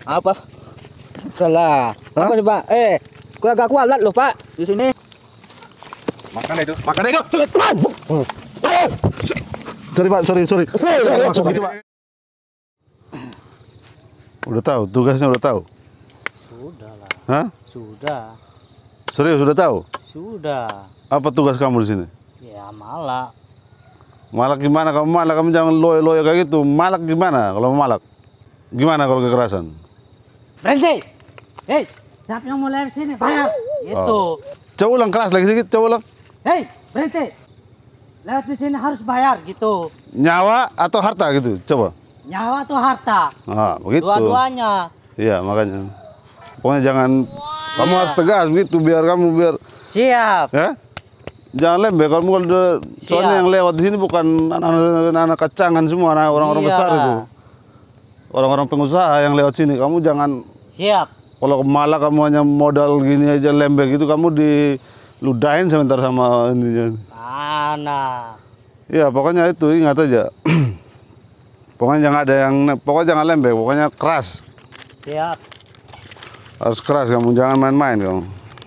Apa? Salah. Apa sih, Pak? Gua agak kualat loh, Pak. Di sini. Makan itu. Sorry Pak, sorry. Langsung gitu Pak. Udah tahu, tugasnya udah tahu? Sudah lah. Hah? Sudah. Serius udah tahu? Sudah. Apa tugas kamu di sini? Ya malak. Malak gimana? Kamu jangan loyo-loyo kayak gitu. Malak gimana kalau malak? Gimana kalau kekerasan? Berhenti. Hei, siapa yang mau lewat sini? Bayar. Itu. Coba ulang keras lagi sedikit, coba ulang. Hei, berhenti. Lewat di sini harus bayar gitu. Nyawa atau harta gitu, coba. Nyawa tuh harta. Begitu. Dua-duanya. Iya, makanya. Pokoknya jangan, kamu harus tegas begitu biar Siap. ya. Jangan lembek, kamu kalau soalnya yang lewat di sini bukan anak-anak kacangan semua, orang-orang besar itu. Orang-orang pengusaha yang lewat sini, kamu jangan. Siap. Kalau malah kamu hanya modal gini aja lembek itu, kamu diludahin sebentar sama ini. Mana? Ya pokoknya itu ingat aja. Pokoknya jangan lembek, pokoknya keras. Siap. Harus keras kamu, jangan main-main kamu.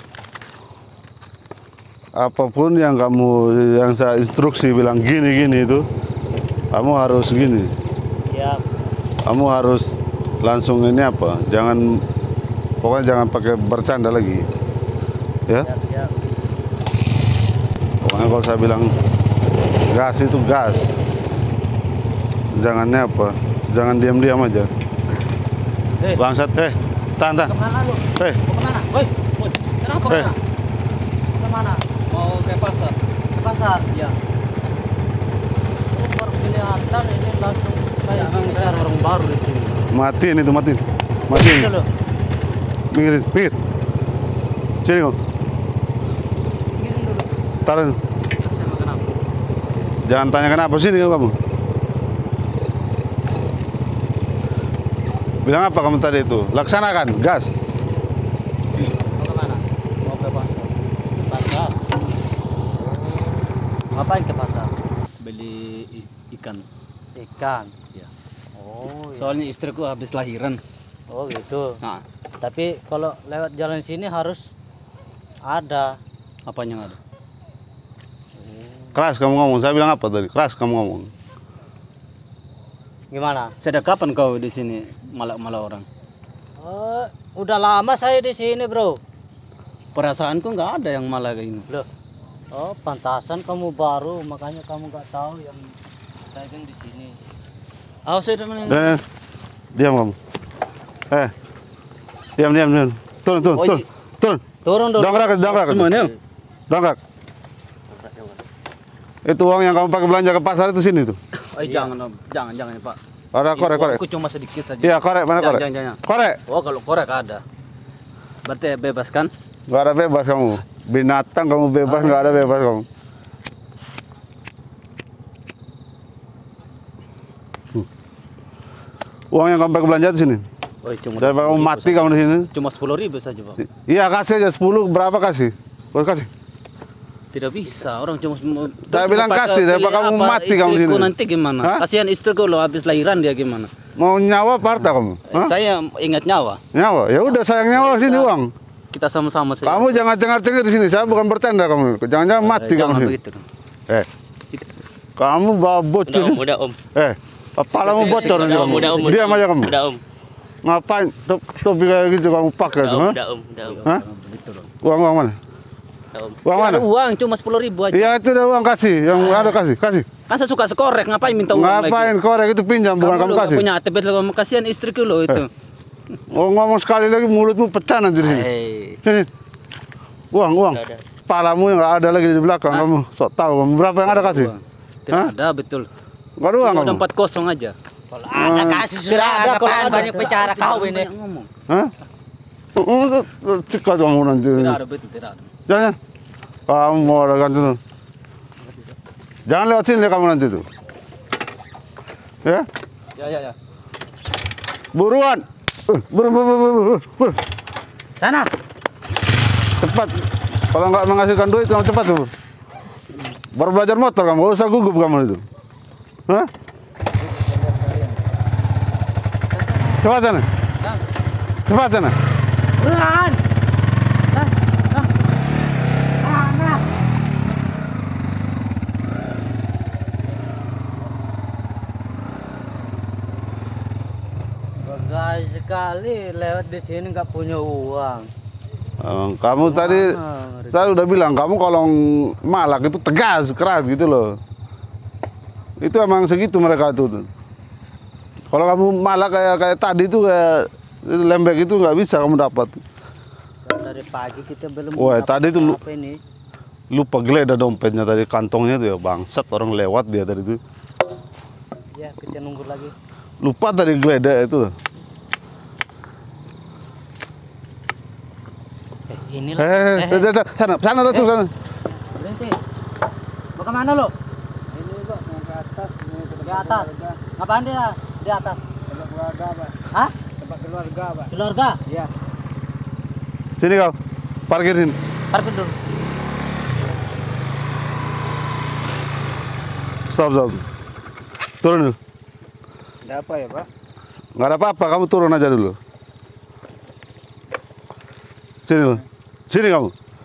Apapun yang saya instruksi bilang gini itu, kamu harus gini. Siap. Kamu harus langsung ini apa? Pokoknya jangan pakai bercanda lagi. Ya. Siap. Pokoknya kalau saya bilang gas itu gas. Jangannya apa? Jangan diam-diam aja. Bangsat, tahan. Kemana lu? Mau kemana? Woi, kenapa kemana? Kemana? Mau ke pasar. Ke pasar? Ya. Baru kelihatan ini langsung kayak kita orang baru di sini. Matiin. Dulu. Pinggir. Sini kok. Giring dulu. Taruh. Sama kenapa? Jangan tanya kenapa sini kamu. Bilang apa kamu tadi itu? Laksanakan, gas. Mau kemana? Mau ke pasar. Pasar? Ngapain ke pasar? Beli ikan. Ikan. Ya. Oh, iya. Soalnya istriku habis lahiran. Oh gitu. Nah, Tapi kalau lewat jalan sini harus ada. apanya yang ada? Keras kamu ngomong. Saya bilang apa tadi? Keras kamu ngomong. Gimana? Sejak kapan kau di sini malah orang? Udah lama saya di sini, Bro. Perasaanku nggak ada yang malah kayak gini. Loh. Oh, pantasan kamu baru, makanya kamu nggak tahu yang dagang di sini. Sudah Diam kamu. Diam. Turun. Turun dulu. Dongkrak. Semuanya. Dongkrak. Itu uang yang kamu pakai belanja ke pasar itu sini tuh. Jangan Om. Jangan ya, Pak. Ada korek. Aku cuma sedikit saja. Iya, korek, mana korek? Jangan. Korek. Oh, kalau korek ada. Berarti bebas kan? Nggak ada bebas kamu. Binatang kamu bebas, nggak ada bebas kamu. Uang yang kamu pakai belanja di sini. Cuma Daripada kamu mati kamu di sini. Cuma 10.000 saja, Pak. Iya, kasih aja 10, berapa kasih? Kau kasih. Tidak bisa, orang cuma Saya bilang kasih, daripada kamu mati kamu di sini. Nanti gimana? Hah? Kasihan istriku loh habis lahiran dia gimana? Mau nyawa apa harta kamu? Hah? Saya ingat nyawa. Nyawa? Ya udah sayang nyawa sini uang. Kita sama-sama saja. Kamu jangan cengar-cengir di sini. Saya bukan bercanda kamu. Jangan-jangan mati kamu Jangan sini. begitu. Kamu bawa bocor. Udah, Om. Kepalamu bocor nanti kamu. Diam aja kamu. Udah, Om. Ngapain topi kayak gitu kamu pakai tuh? Udah, Om. Hah? Uang mana? Uang mana? Uang cuma 10.000 aja. Iya itu udah uang kasih. Yang ada kasih. Kan saya suka sekorek, ngapain minta uang lagi? Ngapain korek itu pinjam bukan kamu kasih. Punya ATP kamu kasihan istriku loh itu. Ngomong sekali lagi mulutmu pecah nanti di sini. Sini. Uang. Kepalamu yang nggak ada lagi di belakang kamu. Sok tahu kamu berapa yang ada kasih? Tidak ada betul. Nggak ada uang kamu. Udah 4 kosong aja. Kalau ada kasih sudah ada, kalau banyak bicara kau ini. Ngomong. Hah? Cekak kamu nanti. Tidak ada betul, tidak ada. Jangan. Kamu mau ada ganti tuh. Jangan lewat sini kamu nanti tuh. Ya? Ya. Buruan. Buru. Sana. Cepat. Kalau nggak menghasilkan duit kamu cepat tuh. Baru belajar motor kamu, nggak usah gugup kamu itu. Hah? Cepat sana. Cepat sana. Buruan. Sana. Bagai sekali lewat di sini nggak punya uang. Kamu tadi saya udah bilang kamu kalau malak itu tegas, keras gitu loh. Itu emang segitu mereka tuh. Kalau kamu malak kayak tadi tuh kayak lembek itu nggak bisa kamu dapat. Dari pagi kita belum. Wah, tadi tuh apa ini? lupa geledah dompetnya tadi, kantongnya tuh ya bangsat, orang lewat dia tadi tuh. Ya, kita nunggu lagi. Lupa tadi geledah itu. Inilah. Sana tuh sana. Berhenti. Mau kemana lo? Ini Pak, mau ke atas. Ke atas. Ngapain dia di atas? Tempat keluarga Pak. Hah? Tempat keluarga Pak. Keluarga? Iya. Sini kau, parkir sini. Parkir dulu. Stop. Turun dulu. Ada apa ya Pak? Nggak ada apa-apa, kamu turun aja dulu. Sini kamu.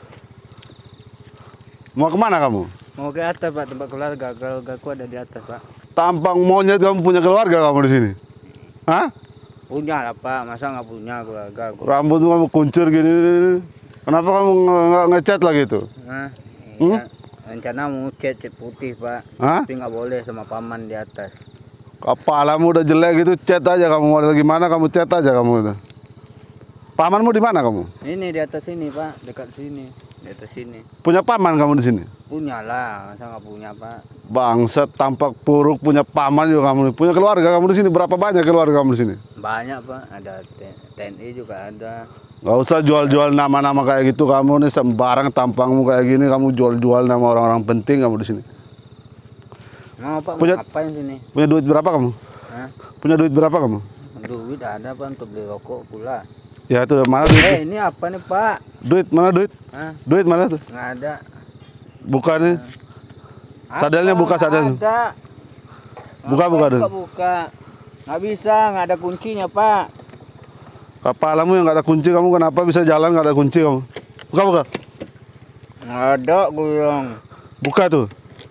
Mau kemana kamu? Mau ke atas Pak, tempat keluarga. Keluargaku ada di atas Pak. Tampang monyet kamu punya keluarga kamu di sini? Hah? Punya lah Pak, masa nggak punya keluarga? Rambut kamu kuncur gini. Kenapa kamu nggak ngecat lagi itu? Nah, iya. Rencana mau cat putih Pak. Hah? Tapi nggak boleh sama paman di atas. Kepalamu udah jelek gitu, cat aja kamu. Mau gimana kamu cat aja kamu itu. Pamanmu di mana kamu? Ini di atas sini Pak, dekat sini. Di atas sini. Punya paman kamu di sini? Punya lah, masa nggak punya Pak? Bangsat, tampak buruk, punya paman juga kamu. Punya keluarga kamu di sini. Berapa banyak keluarga kamu di sini? Banyak Pak, ada TNI juga ada. Gak usah jual-jual nama-nama kayak gitu, kamu nih sembarang tampangmu kayak gini, kamu jual-jual nama orang-orang penting kamu di sini. Mau Pak, Punya- mau ngapain sini? Punya duit berapa kamu? Hah? Punya duit berapa kamu? Duit ada Pak untuk beli rokok pula. Ya itu mana duit? Ini apa nih Pak? Duit mana duit? Hah? Duit mana tuh? Nggak ada. Buka nih. Sadelnya Apa? buka sadelnya. Ada. Buka dulu. Buka. Nggak bisa, nggak ada kuncinya Pak. Kepalamu yang nggak ada kunci, kamu kenapa bisa jalan nggak ada kunci kamu? Buka. Nggak ada guyong. Buka tuh.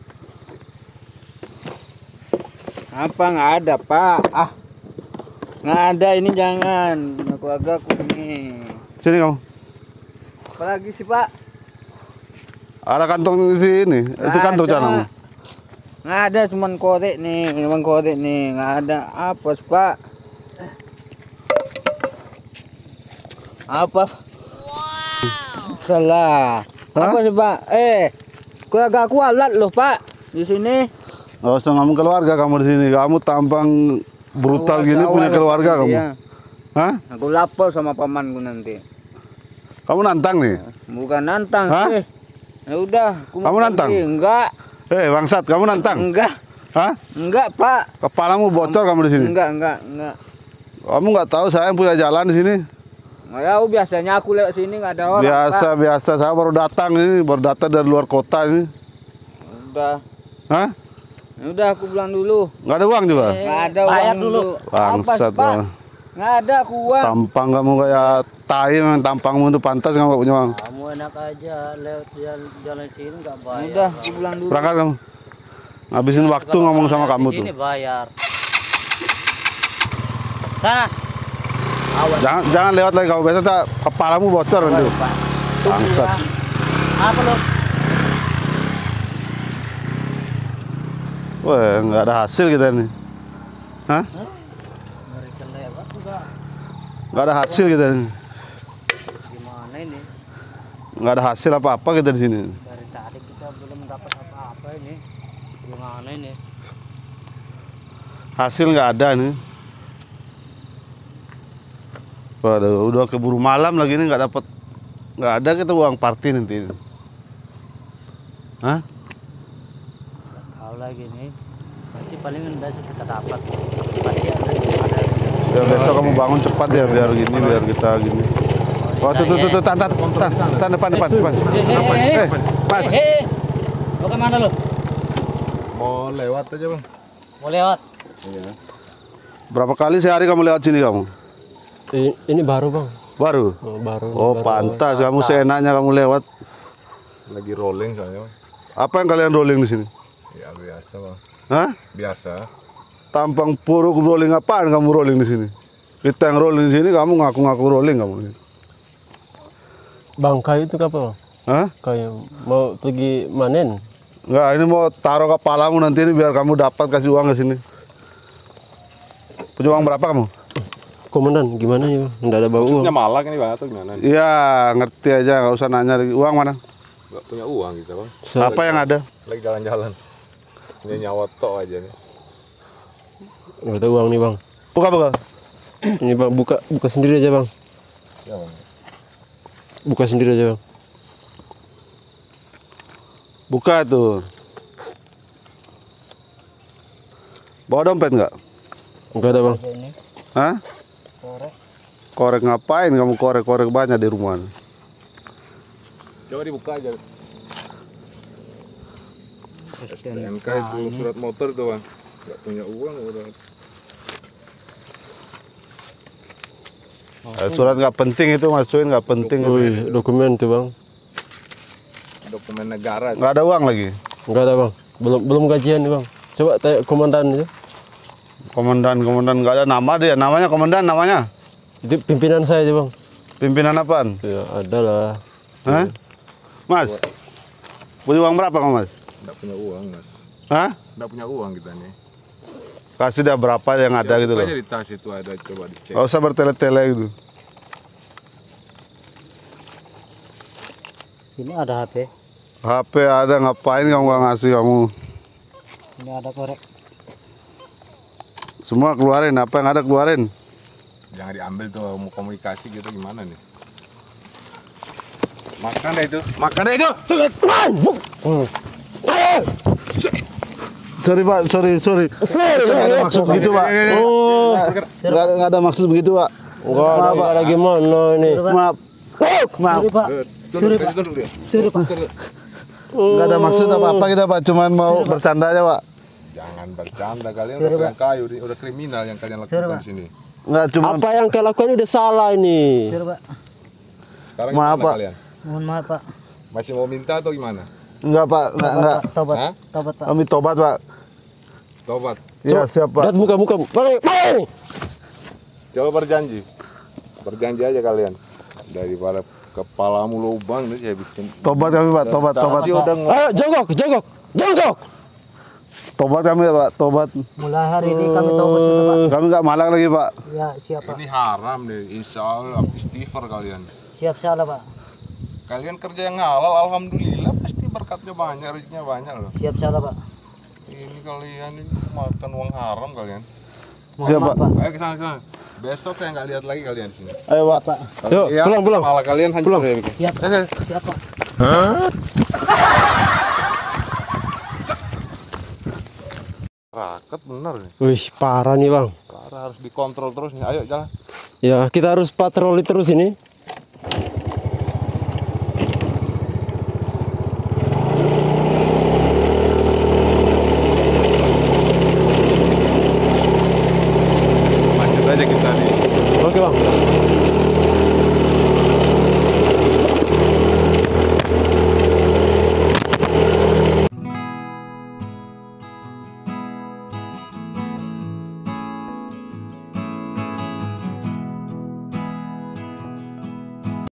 Apa nggak ada Pak? Ah, nggak ada, ini jangan. Punya keluarga aku nih. Sini kamu. Apalagi sih Pak? Ada kantong di sini. Itu kantong canamu. Nggak ada, cuman korek nih, nggak ada. Apa sih Pak? Apa? Salah. Hah? Apa sih Pak? Keluarga aku alat loh Pak di sini. Gak usah ngomong keluarga kamu di sini. Kamu tampang brutal gini punya keluarga kamu. Ya. Hah? Aku lapor sama pamanku nanti. Kamu nantang nih? Bukan nantang Hah? sih. Ya udah, aku mau Kamu nantang? pergi. Enggak. Bangsat, kamu nantang? Enggak. Hah? Enggak Pak. Kepalamu bocor kamu di sini. Enggak. Kamu nggak tahu saya yang punya jalan di sini? Nggak tahu, biasanya aku lewat sini nggak ada orang. Biasa. Saya baru datang dari luar kota ini. Pak. Udah. Hah? Ya udah, aku pulang dulu. Nggak ada uang juga? Nggak ada bayar uang dulu. Bangsat. Apa, Pak? Nggak ada aku uang. Tampang kamu kayak tai, memang tampangmu itu pantas kamu nggak punya uang. Kamu enak aja lewat jalan sini nggak bayar. Udah, aku pulang dulu. Berangkat kamu. Ngabisin waktu ngomong sama kamu tuh. Sini bayar. Sana. Awas. Jangan lewat lagi kamu, biasa kepalamu bocor nanti. Bangsat. Apa lo? Wah, nggak ada hasil kita nih. Hah? Nggak ada hasil kita nih. Gimana ini? Nggak ada hasil apa-apa kita di sini. Dari tadi kita belum dapat apa-apa ini. Gimana ini? Hasil nggak ada nih. Waduh, udah keburu malam lagi nih, nggak ada kita uang party nanti. Hah? Tahu lagi nih. Nanti paling besok kita dapat. Pasti ada. Ya, besok kamu bangun cepat ya biar kita gini. Oh tuh tan depan. Pas. Mau kemana lo? Mau lewat aja bang. Mau lewat? Berapa kali sehari kamu lewat sini kamu? Ini baru bang. Baru? Oh, baru. Oh, pantas kamu seenaknya kamu lewat. Lagi rolling soalnya. Apa yang kalian rolling di sini? Ya biasa bang. Hah? Biasa. Tampang puruk rolling apaan kamu rolling di sini? Kita yang rolling di sini, kamu ngaku-ngaku rolling kamu. Bang, kayu itu apa bang? Hah? Kayu mau pergi manen? Enggak, ini mau taruh kepalamu nanti ini biar kamu dapat kasih uang ke sini. Punya uang berapa kamu? Komandan, gimana ya? Nggak ada bawa uang. Punya malak ini bang atau gimana? Iya, ngerti aja, nggak usah nanya lagi. Uang mana? Gak punya uang gitu bang. Apa yang ada? Lagi jalan-jalan. Punya nyawa tok aja nih. Nggak ada uang nih bang. Buka. Ini bang, buka sendiri aja bang. Ya bang. Buka sendiri aja bang. Buka tuh. Bawa dompet nggak? Nggak ada bang. Ini Hah? korek. Korek ngapain kamu korek banyak di rumah? Coba dibuka aja. STNK itu surat motor tuh bang. Gak punya uang udah. Surat nggak penting itu masukin nggak penting. Wih, dokumen tuh bang. Dokumen negara. Nggak ada uang lagi. Nggak ada bang. Belum gajian nih bang. Coba tanya komandan itu. Komandan nggak ada nama dia. Namanya komandan namanya. Itu pimpinan saya aja bang. Pimpinan apaan? Ya ada lah. Hah? Mas, punya uang berapa kamu mas? Gak punya uang mas. Hah? Gak punya uang kita nih. Kasih dia berapa yang ada gitu loh. Aja di tas itu ada, coba dicek. Nggak usah bertele-tele gitu. Ini ada HP. HP ada, ngapain kamu nggak ngasih kamu? Ini ada korek. Semua keluarin, apa yang ada keluarin. Jangan diambil tuh, mau komunikasi gitu gimana nih? Makan deh itu. Makan deh itu. Sorry pak, sorry. Nggak ada maksud begitu pak. Oh, Nggak ada maksud begitu pak. nggak ada gimana ini. Maaf. Sorry pak. Sorry pak. Sorry pak. Nggak ada maksud apa-apa kita pak, cuman mau bercanda aja pak. Jangan bercanda, kalian udah pegang kayu, udah kriminal yang kalian lakukan di sini. Nggak cuma. Apa yang kalian lakukan ini udah salah ini. Sorry pak. Sekarang Maaf, gimana Pak. kalian? Mohon maaf pak. Masih mau minta atau gimana? Nggak pak, nggak. Tobat. Hah? Tobat pak. Kami tobat pak. Tobat. Ya siap pak. Lihat muka. Mari. Coba berjanji. Berjanji aja kalian. Daripada kepalamu lubang nih saya bikin. Tobat kami pak, tobat. Tadi udah Ayo jongkok. Tobat kami pak, tobat. Mulai hari ini kami tobat sudah pak. Kami nggak malak lagi pak. Ya siap pak. ini haram deh. Insya Allah istighfar kalian. Siap salah pak. Kalian kerja yang halal, alhamdulillah pasti berkatnya banyak, rezekinya banyak loh. Siap salah pak. Ini kalian ini makan uang haram kalian. Mohon Siap, maaf Pak. pak. Ayo ke sana. Besok saya nggak lihat lagi kalian di sini. Ayo pak. Yuk, Iya, pulang. Malah kalian hancur ya. Miki. Siap pak. Siap pak. Raket bener nih. Wih, parah nih bang. Parah, harus dikontrol terus nih. Ayo jalan. Ya, kita harus patroli terus ini. Lanjut aja kita nih. Oke bang.